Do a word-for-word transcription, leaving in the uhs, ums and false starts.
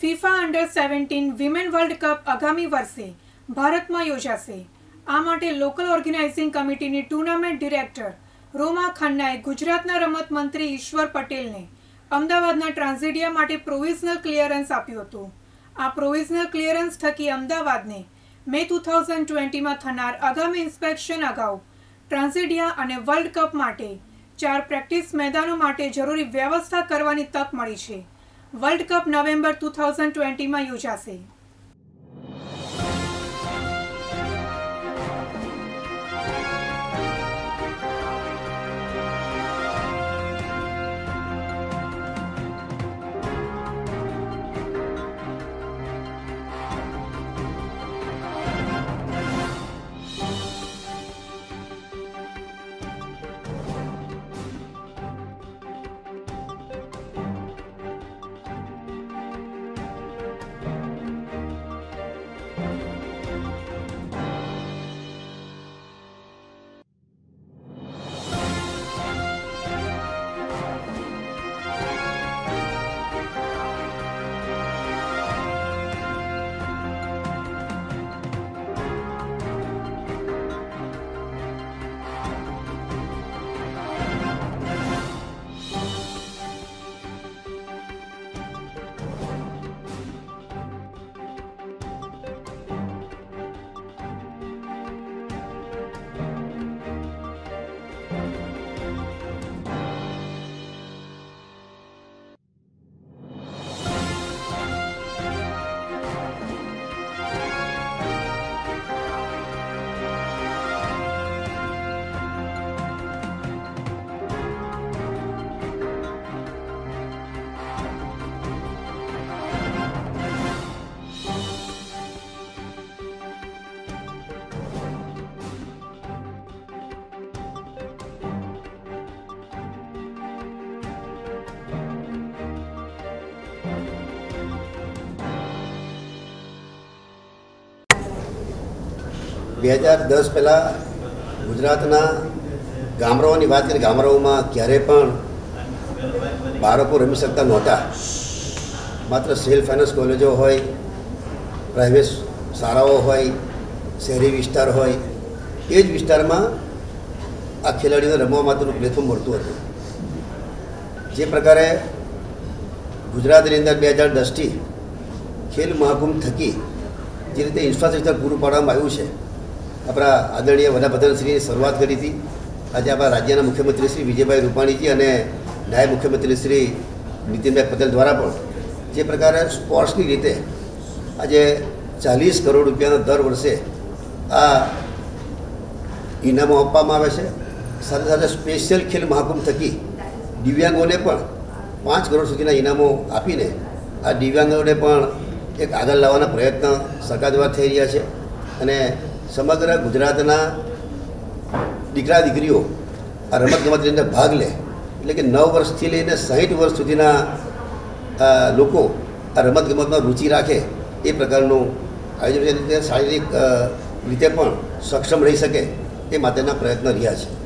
FIFA under seventeen women world cup આગામી વર્ષે ભારતમાં યોજાશે। આ માટે લોકલ ઓર્ગેનાઇઝિંગ કમિટીની ટુર્નામેન્ટ ડિરેક્ટર રોમા ખન્નાએ ગુજરાતના રમત મંત્રી ઈશ્વર પટેલને અમદાવાદના ટ્રાન્ઝિડિયા માટે પ્રોવિઝનલ ક્લિયરન્સ આપ્યું હતું। આ પ્રોવિઝનલ ક્લિયરન્સ થકી અમદાવાદને મે ટુ થાઉઝન્ડ ટ્વેન્ટીમાં થનાર આગામી ઇન્સ્પેક્શન અગાઉ ટ્રાન્ઝિડિયા અને વર્લ્ડ કપ માટે ચાર પ્રેક્ટિસ મેદાનો માટે જરૂરી વ્યવસ્થા કરવાની તક મળી છે। World cup November two thousand ટ્વેન્ટીમાં યોજાશે। બે હજાર દસ પહેલાં ગુજરાતના ગામડાઓની વાત કરીએ, ગામડાઓમાં ક્યારેય પણ બાળકો રમી શકતા નહોતા। માત્ર સેલ્ફ ફાઇનાન્સ કોલેજો હોય, પ્રાઇવેટ શાળાઓ હોય, શહેરી વિસ્તાર હોય, એ જ વિસ્તારમાં આ ખેલાડીઓને રમવા માટેનું પ્લેટફોર્મ મળતું હતું। જે પ્રકારે ગુજરાતની અંદર બે હજાર દસથી ખેલ મહાકુંભ થકી જે રીતે ઇન્ફ્રાસ્ટ્રક્ચર પૂરું પાડવામાં આવ્યું છે, આપણા આદરણીય વડાપ્રધાનશ્રીએ શરૂઆત કરી હતી। આજે આપણા રાજ્યના મુખ્યમંત્રી શ્રી વિજયભાઈ રૂપાણીજી અને નાયબ મુખ્યમંત્રી શ્રી નીતિનભાઈ પટેલ દ્વારા પણ જે પ્રકારે સ્પોર્ટ્સની રીતે આજે ચાલીસ કરોડ રૂપિયાનો દર વર્ષે આ ઇનામો આપવામાં આવે છે। સાથે સાથે સ્પેશિયલ ખેલ મહાકુંભ થકી દિવ્યાંગોને પણ પાંચ કરોડ સુધીના ઇનામો આપીને આ દિવ્યાંગોને પણ એક આગળ લાવવાના પ્રયત્ન સરકાર દ્વારા થઈ રહ્યા છે અને સમગ્ર ગુજરાતના દીકરા દીકરીઓ આ રમતગમતની અંદર ભાગ લે, એટલે કે નવ વર્ષથી લઈને સાહીઠ વર્ષ સુધીના લોકો આ રમતગમતમાં રુચિ રાખે એ પ્રકારનું આયોજન રીતે શારીરિક રીતે પણ સક્ષમ રહી શકે એ માટેના પ્રયત્ન રહ્યા છે।